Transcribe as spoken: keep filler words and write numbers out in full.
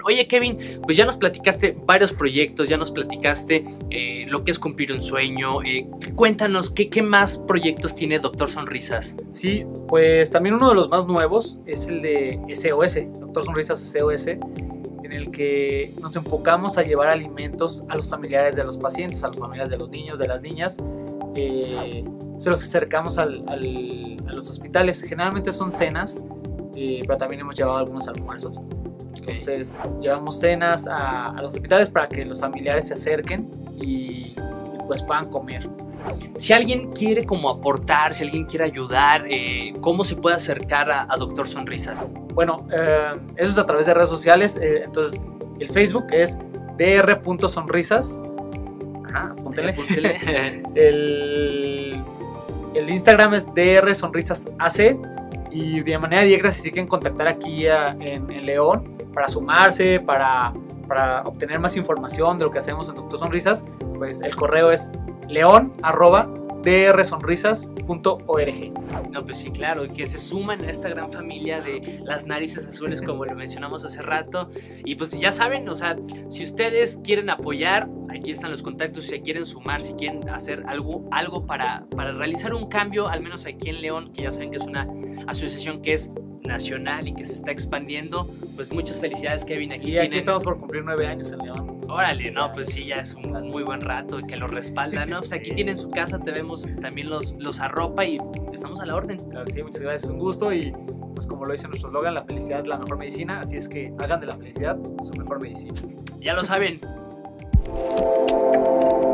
Oye, Kevin, pues ya nos platicaste varios proyectos, ya nos platicaste eh, lo que es cumplir un sueño. Eh, cuéntanos, ¿qué, ¿qué más proyectos tiene Doctor Sonrisas? Sí, pues también uno de los más nuevos es el de S O S, Doctor Sonrisas S O S, en el que nos enfocamos a llevar alimentos a los familiares de los pacientes, a los familiares de los niños, de las niñas. Eh, se los acercamos al, al, a los hospitales. Generalmente son cenas, eh, pero también hemos llevado algunos almuerzos. Entonces llevamos cenas a, a los hospitales para que los familiares se acerquen y, y pues puedan comer. Si alguien quiere como aportar, si alguien quiere ayudar, eh, ¿cómo se puede acercar a, a Doctor Sonrisas? Bueno, eh, eso es a través de redes sociales. Eh, entonces el Facebook es dr.sonrisas. Ajá, apúntele. el, el Instagram es drsonrisasac. Y de manera directa, si se quieren contactar aquí a, en, en León para sumarse, para, para obtener más información de lo que hacemos en Doctor Sonrisas, pues el correo es león arroba drsonrisas punto org. No, pues sí, claro, que se suman a esta gran familia de las narices azules, como lo mencionamos hace rato. Y pues ya saben, o sea, si ustedes quieren apoyar, aquí están los contactos. Si quieren sumar, si quieren hacer algo, algo para, para realizar un cambio, al menos aquí en León, que ya saben que es una asociación que es nacional y que se está expandiendo, pues muchas felicidades, Kevin. Aquí, sí, tienen... aquí estamos por cumplir nueve años en León. Órale, no, pues sí, ya es un muy buen rato que lo respalda, ¿no? Pues aquí tienen su casa, te vemos, también los, los arropa y estamos a la orden. Claro que sí, muchas gracias, es un gusto y pues como lo dice nuestro eslogan, la felicidad es la mejor medicina, así es que hagan de la felicidad su mejor medicina. Ya lo saben.